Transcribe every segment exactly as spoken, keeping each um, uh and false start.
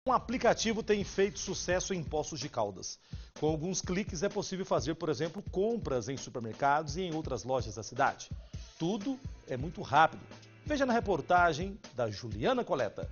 Um aplicativo tem feito sucesso em Poços de Caldas. Com alguns cliques é possível fazer, por exemplo, compras em supermercados e em outras lojas da cidade. Tudo é muito rápido. Veja na reportagem da Juliana Coleta.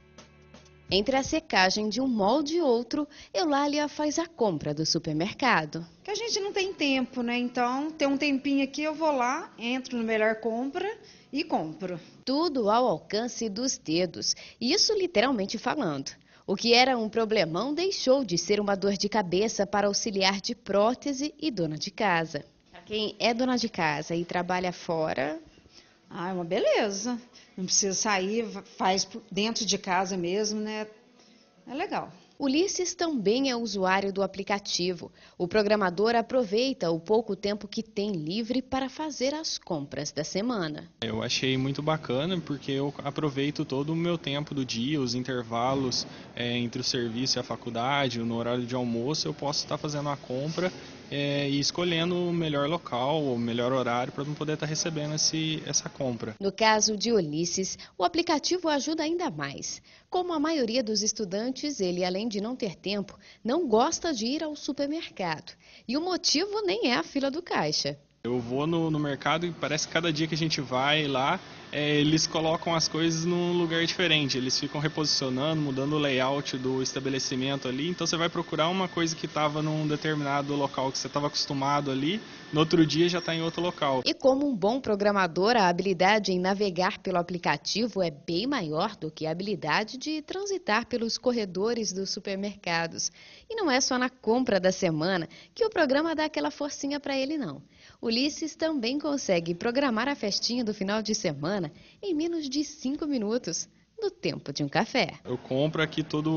Entre a secagem de um molde e outro, Eulália faz a compra do supermercado. Que a gente não tem tempo, né? Então, tem um tempinho aqui, eu vou lá, entro no Melhor Compra e compro. Tudo ao alcance dos dedos, isso literalmente falando. O que era um problemão deixou de ser uma dor de cabeça para auxiliar de prótese e dona de casa. Para quem é dona de casa e trabalha fora... Ah, é uma beleza. Não precisa sair, faz dentro de casa mesmo, né? É legal. Ulisses também é usuário do aplicativo. O programador aproveita o pouco tempo que tem livre para fazer as compras da semana. Eu achei muito bacana porque eu aproveito todo o meu tempo do dia, os intervalos é, entre o serviço e a faculdade, no horário de almoço, eu posso estar fazendo a compra é, e escolhendo o melhor local, o melhor horário para não poder estar recebendo esse, essa compra. No caso de Ulisses, o aplicativo ajuda ainda mais. Como a maioria dos estudantes, ele, além de não ter tempo, não gosta de ir ao supermercado. E o motivo nem é a fila do caixa. Eu vou no, no mercado e parece que cada dia que a gente vai lá, é, eles colocam as coisas num lugar diferente. Eles ficam reposicionando, mudando o layout do estabelecimento ali. Então você vai procurar uma coisa que estava num determinado local que você estava acostumado ali, no outro dia já está em outro local. E como um bom programador, a habilidade em navegar pelo aplicativo é bem maior do que a habilidade de transitar pelos corredores dos supermercados. E não é só na compra da semana que o programa dá aquela forcinha para ele, não. Ulisses também consegue programar a festinha do final de semana em menos de cinco minutos, no tempo de um café. Eu compro aqui todos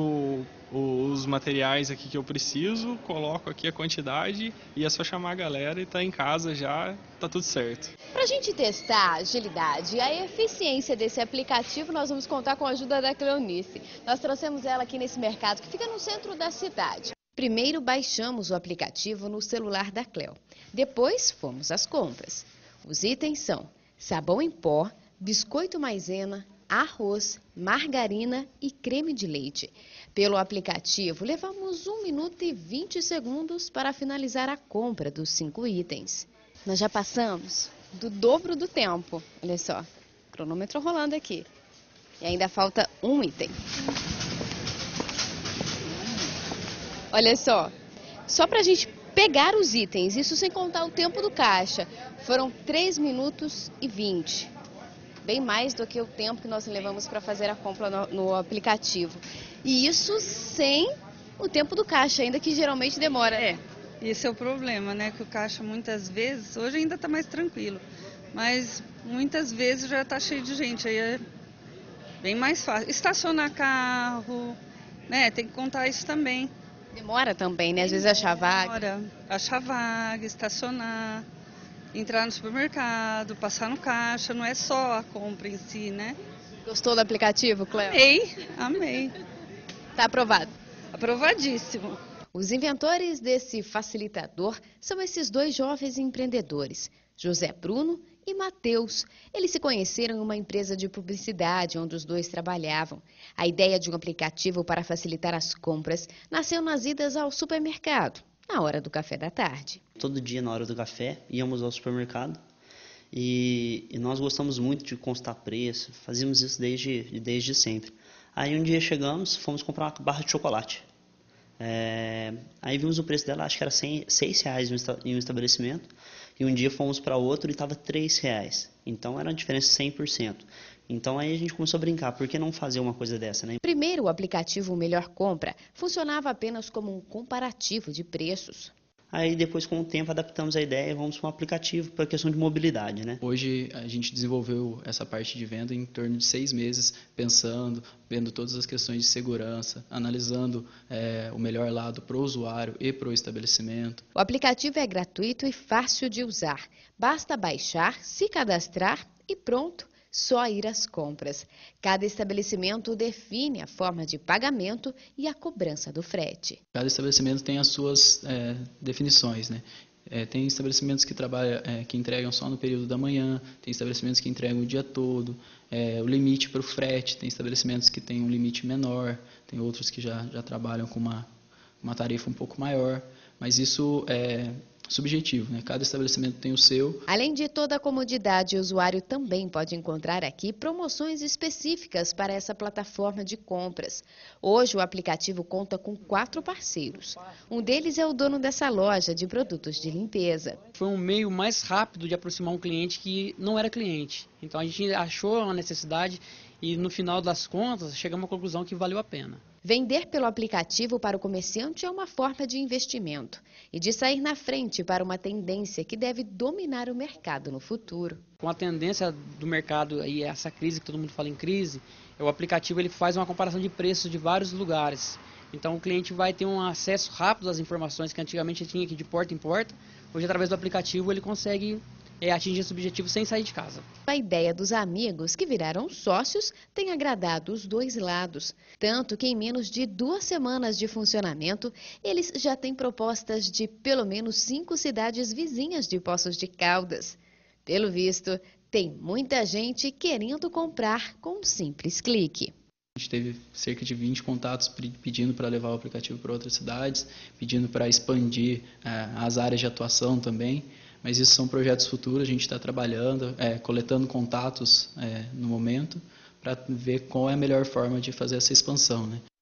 os materiais aqui que eu preciso, coloco aqui a quantidade e é só chamar a galera e tá em casa já, tá tudo certo. Para a gente testar a agilidade e a eficiência desse aplicativo, nós vamos contar com a ajuda da Cleonice. Nós trouxemos ela aqui nesse mercado que fica no centro da cidade. Primeiro baixamos o aplicativo no celular da Cleo. Depois fomos às compras. Os itens são sabão em pó, biscoito maisena, arroz, margarina e creme de leite. Pelo aplicativo, levamos um minuto e vinte segundos para finalizar a compra dos cinco itens. Nós já passamos do dobro do tempo. Olha só, cronômetro rolando aqui. E ainda falta um item. Olha só, só para a gente pegar os itens, isso sem contar o tempo do caixa, foram três minutos e vinte. Bem mais do que o tempo que nós levamos para fazer a compra no, no aplicativo. E isso sem o tempo do caixa, ainda que geralmente demora. É, esse é o problema, né? Que o caixa muitas vezes, hoje ainda está mais tranquilo, mas muitas vezes já está cheio de gente, aí é bem mais fácil. Estacionar carro, né? Tem que contar isso também. Demora também, né? Às vezes achar vaga. Demora, achar vaga, estacionar, entrar no supermercado, passar no caixa, não é só a compra em si, né? Gostou do aplicativo, Cleo? Amei, amei. Tá aprovado. Aprovadíssimo. Os inventores desse facilitador são esses dois jovens empreendedores, José Bruno e Matheus. Eles se conheceram em uma empresa de publicidade onde os dois trabalhavam. A ideia de um aplicativo para facilitar as compras nasceu nas idas ao supermercado, na hora do café da tarde. Todo dia, na hora do café, íamos ao supermercado e, e nós gostamos muito de consultar preço, fazíamos isso desde, desde sempre. Aí um dia chegamos, fomos comprar uma barra de chocolate. É, aí vimos o preço dela, acho que era seis reais em um estabelecimento, e um dia fomos para outro e estava três reais. Então era uma diferença cem por cento. Então aí a gente começou a brincar, por que não fazer uma coisa dessa, né? Primeiro, o aplicativo Melhor Compra funcionava apenas como um comparativo de preços. Aí depois, com o tempo, adaptamos a ideia e vamos para um aplicativo para a questão de mobilidade, né? Hoje a gente desenvolveu essa parte de venda em torno de seis meses, pensando, vendo todas as questões de segurança, analisando é, o melhor lado para o usuário e para o estabelecimento. O aplicativo é gratuito e fácil de usar. Basta baixar, se cadastrar e pronto. Só ir às compras. Cada estabelecimento define a forma de pagamento e a cobrança do frete. Cada estabelecimento tem as suas é, definições, né? É, tem estabelecimentos que trabalham, é, que entregam só no período da manhã, tem estabelecimentos que entregam o dia todo, é, o limite para o frete, tem estabelecimentos que têm um limite menor, tem outros que já, já trabalham com uma, uma tarifa um pouco maior, mas isso é subjetivo, né? Cada estabelecimento tem o seu. Além de toda a comodidade, o usuário também pode encontrar aqui promoções específicas para essa plataforma de compras. Hoje o aplicativo conta com quatro parceiros. Um deles é o dono dessa loja de produtos de limpeza. Foi um meio mais rápido de aproximar um cliente que não era cliente. Então a gente achou uma necessidade e no final das contas chegamos à conclusão que valeu a pena. Vender pelo aplicativo para o comerciante é uma forma de investimento e de sair na frente para uma tendência que deve dominar o mercado no futuro. Com a tendência do mercado e essa crise que todo mundo fala em crise, o aplicativo ele faz uma comparação de preços de vários lugares. Então o cliente vai ter um acesso rápido às informações que antigamente tinha aqui de porta em porta. Hoje, através do aplicativo, ele consegue é, atingir esse objetivo sem sair de casa. A ideia dos amigos, que viraram sócios, tem agradado os dois lados. Tanto que em menos de duas semanas de funcionamento, eles já têm propostas de pelo menos cinco cidades vizinhas de Poços de Caldas. Pelo visto, tem muita gente querendo comprar com um simples clique. A gente teve cerca de vinte contatos pedindo para levar o aplicativo para outras cidades, pedindo para expandir é, as áreas de atuação também, mas isso são projetos futuros, a gente está trabalhando, é, coletando contatos é, no momento, para ver qual é a melhor forma de fazer essa expansão, né?